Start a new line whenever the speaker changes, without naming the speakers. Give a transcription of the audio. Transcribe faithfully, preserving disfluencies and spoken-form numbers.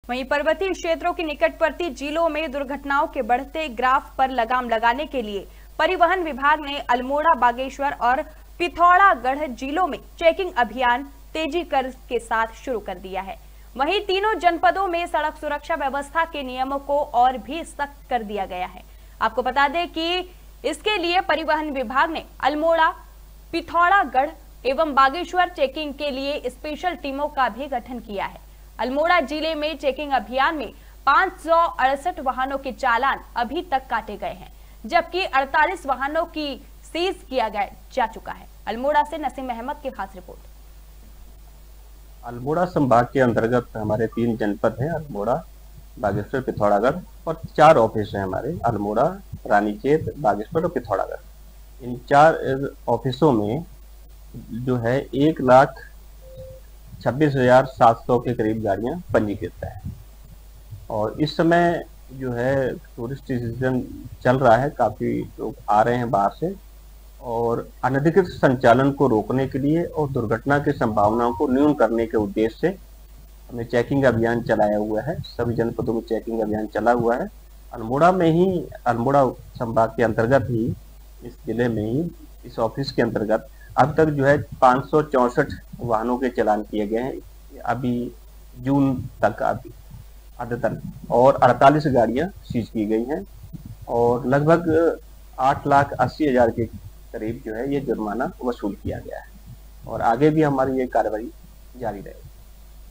वहीं पर्वतीय क्षेत्रों के निकटवर्ती जिलों में दुर्घटनाओं के बढ़ते ग्राफ पर लगाम लगाने के लिए परिवहन विभाग ने अल्मोड़ा, बागेश्वर और पिथौरागढ़ जिलों में चेकिंग अभियान तेजी कर के साथ शुरू कर दिया है। वहीं तीनों जनपदों में सड़क सुरक्षा व्यवस्था के नियमों को और भी सख्त कर दिया गया है। आपको बता दें कि इसके लिए परिवहन विभाग ने अल्मोड़ा, पिथौरागढ़ एवं बागेश्वर चेकिंग के लिए स्पेशल टीमों का भी गठन किया है। अल्मोड़ा जिले में चेकिंग अभियान में पाँच सौ अड़सठ वाहनों के चालान अभी तक काटे गए हैं, जबकि अड़तालीस वाहनों की सीज किया गया जा चुका है। अल्मोड़ा से नसीम अहमद की खास रिपोर्ट।
अल्मोड़ा संभाग के अंतर्गत हमारे तीन जनपद हैं, अल्मोड़ा, बागेश्वर, पिथौरागढ़, और चार ऑफिस हैं हमारे, अल्मोड़ा, रानीखेत, बागेश्वर और पिथौरागढ़। इन चार ऑफिसों में जो है एक लाख छब्बीस हजार सात सौ के करीब गाड़ियां पंजीकृत है। और इस समय जो है टूरिस्ट सीजन चल रहा है, काफ़ी लोग आ रहे हैं बाहर से, और अनधिकृत संचालन को रोकने के लिए और दुर्घटना की संभावनाओं को न्यून करने के उद्देश्य से हमने चेकिंग अभियान चलाया हुआ है। सभी जनपदों में चेकिंग अभियान चला हुआ है। अल्मोड़ा में ही, अल्मोड़ा संभाग के अंतर्गत ही, इस जिले में ही, इस ऑफिस के अंतर्गत अब तक जो है पाँच सौ चौसठ वाहनों के चालान किए गए हैं अभी जून तक, अभी अद्यतन, और अड़तालीस गाड़ियां सीज की गई हैं और लगभग आठ लाख अस्सी हजार के करीब जो है ये जुर्माना वसूल किया गया है। और आगे भी हमारी ये कार्रवाई जारी रहेगी।